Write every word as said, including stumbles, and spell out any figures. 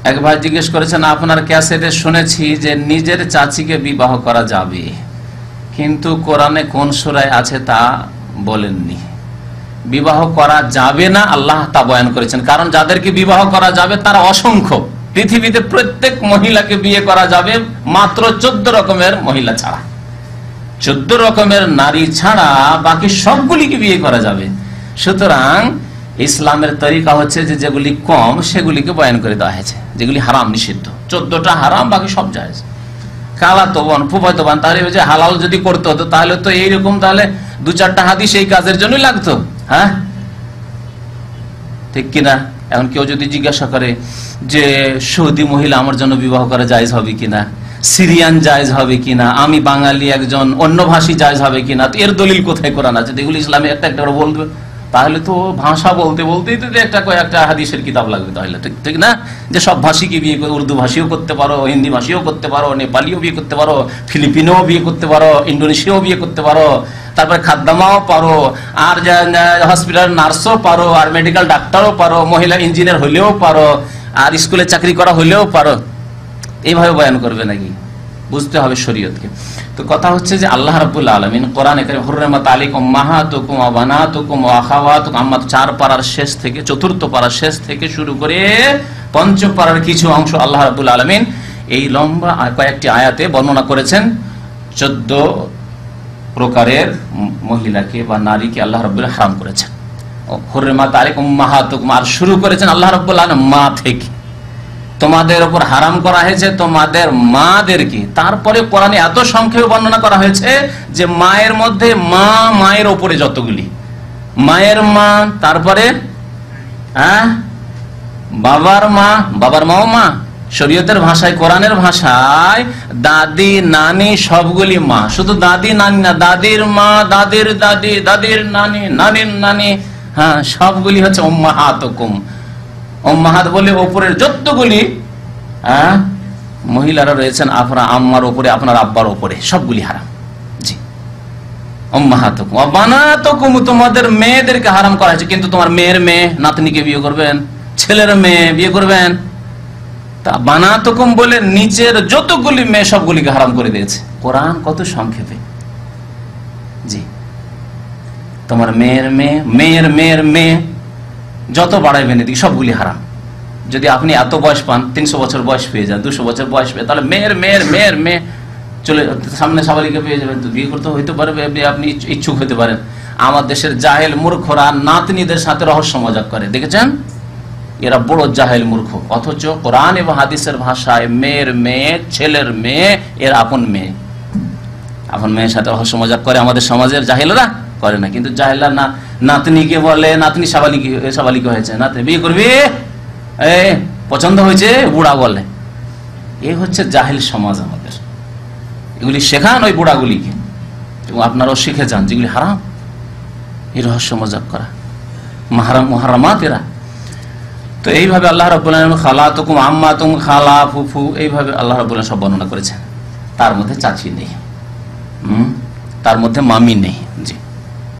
এক ভাই জিজ্ঞেস করেছেন, আপনার ক্যাসেটে শুনেছি যে নিজের চাচিকে বিবাহ করা যাবে, কিন্তু কোরআনে কোন সূরায় আছে তা বলেননি। বিবাহ করা যাবে না আল্লাহ তা বয়ান করেছেন, কারণ যাদেরকে বিবাহ করা যাবে তারা অসংখ্য। পৃথিবীতে প্রত্যেক মহিলাকে বিয়ে করা যাবে মাত্র চোদ্দ রকমের মহিলা ছাড়া, চোদ্দ রকমের নারী ছাড়া বাকি সবগুলিকে বিয়ে করা যাবে। সুতরাং ইসলামের তরিকা হচ্ছে যে যেগুলি কম সেগুলিকে বয়ান করে দেওয়া হয়েছে, যেগুলি হারাম নিষিদ্ধ। চোদ্দটা হারাম, বাকি সব জায়েজ। খালাতো বোন, ফুফাতো বোন, তাহলে যে হালাল যদি করতে হতো তাহলে তো এইরকম তাহলে দু চারটা হাদিস এই কাজের জন্যই লাগতো। হ্যাঁ, ঠিক কিনা? এখন কেউ যদি জিজ্ঞাসা করে যে সৌদি মহিলা আমার জন্য বিবাহ করা জায়েজ হবে কিনা, সিরিয়ান জায়েজ হবে কিনা, আমি বাঙালি একজন অন্য ভাষী জায়েজ হবে কিনা, তো এর দলিল কোথায় কোরআন আছে? এগুলি ইসলামে একটা একটা করে বলবে, তাহলে তো ভাষা বলতে বলতেই তো একটা কয়েকটা হাদিসের কিতাব লাগবে। তাহলে ঠিক ঠিক না, যে সব ভাষীকে বিয়ে করে, উর্দু ভাষীও করতে পারো, হিন্দি ভাষীও করতে পারো, নেপালিও বিয়ে করতে পারো, ফিলিপিনোও বিয়ে করতে পারো, ইন্দোনেশিয়াও বিয়ে করতে পারো, তারপরে খাদ্দামাও পারো, আর হসপিটাল নার্সও পারো, আর মেডিকেল ডাক্তারও পারো, মহিলা ইঞ্জিনিয়ার হইলেও পারো, আর স্কুলে চাকরি করা হইলেও পারো। এইভাবে বয়ান করবে নাকি? বুঝতে হবে শরীয়তকে। তো কথা হচ্ছে যে আল্লাহ রাব্বুল আলামিন কোরআনে কারীম হুররিমাত আলাইকুম উম্মাহাতুকুম ওয়া বানাতুকুম ওয়া আখাওয়াতুকুম, আম্মা চার পারার শেষ থেকে, চতুর্থ পারার শেষ থেকে শুরু করে পঞ্চম পারার কিছু অংশ আল্লাহ রাব্বুল আলামিন এই লম্বা কয়েকটি আয়াতে বর্ণনা করেছেন। চোদ্দ প্রকারের মহিলাকে বা নারীকে আল্লাহ রাব্বুল আলামিন হারাম করেছেন। হুররিমাত আলাইকুম উম্মাহাতুকুম, আর শুরু করেছেন আল্লাহ রাব্বুল আলামিন মা থেকে, তোমাদের উপর হারাম করা হয়েছে তোমাদের মাদেরকে। তারপরে কোরআনে এত সংক্ষেপে বর্ণনা করা হয়েছে যে মায়ের মধ্যে মা, মায়ের ওপরে যতগুলি, মায়ের মা, তারপরে হ্যাঁ বাবার মা, বাবার মাও মা, শরীয়তের ভাষায়, কোরআনের ভাষায় দাদি নানি সবগুলি মা। শুধু দাদি নানি না, দাদির মা, দাদির দাদি, দাদির নানি, নানির নানি, হ্যাঁ সবগুলি হচ্ছে উম্মাহাতুকুম। উম্মাহাত বলে ওপরের যতগুলি হ্যাঁ মহিলারা রয়েছেন আপনার আম্মার ওপরে, আপনার আব্বার ওপরে, সবগুলি হারাম। জি, উম্মাহাতুকুম ওয়া বানাতুকুম, তোমাদের মেয়েদেরকে হারাম করা হয়েছে, কিন্তু তোমার মেয়ের মেয়ে নাতনিকে বিয়ে করবেন, ছেলের মেয়ে বিয়ে করবেন। তা বানাতুকুম বলে নিচের যতগুলি মেয়ে সবগুলিকে হারাম করে দিয়েছে কোরআন, কত সংক্ষেপে। জি, তোমার মেয়ের মেয়ে, মেয়ের মেয়ের মেয়ে, যত বাড়াইবেন এদিকে সবগুলি হারাম। যদি আপনি এত বয়স পান, তিনশো বছর বয়স পেয়ে যান, দুশো বছর বয়স পেয়ে, তাহলে মেয়ের মেয়ের মেয়ের মেয়ে চলে সামনে সাবালিকা পেয়ে যাবেন, তো বিয়ে করতে হইতে পারে, আপনি ইচ্ছুক হতে পারেন। আমার দেশের জাহেল মূর্খরা নাতনিদের সাথে রহস্য মজাক করে, দেখেছেন? এরা বড় জাহেল মূর্খ, অথচ কোরআন এবং হাদিসের ভাষায় মেয়ের মেয়ে, ছেলের মেয়ে, এর আপন মেয়ে, আপন মেয়ের সাথে রহস্য মজাক করে আমাদের সমাজের জাহেলরা। করে না, কিন্তু জাহেলরা না নাতনিকে বলে, নাতনি সাবালিকা, সাবালিকা হয়েছে, নাতনি বিয়ে করবি, এ পছন্দ হয়েছে, বুড়া বলে। এই হচ্ছে জাহেল সমাজ আমাদের। এগুলি শেখান ওই বুড়াগুলিকে, এবং আপনারাও শিখে যান যেগুলি হারাম। এই রহস্য মজাক করা মাহারাম মুহারামাত এরা। তো এইভাবে আল্লাহ রাব্বুল আলামিন খালাতুকুম, আম্মাতুকুম, খালা, ফুফু, এইভাবে আল্লাহ রাব্বুল আলামিন সব বর্ণনা করেছেন। তার মধ্যে চাচি নেই, হুম, তার মধ্যে মামি নেই। জি।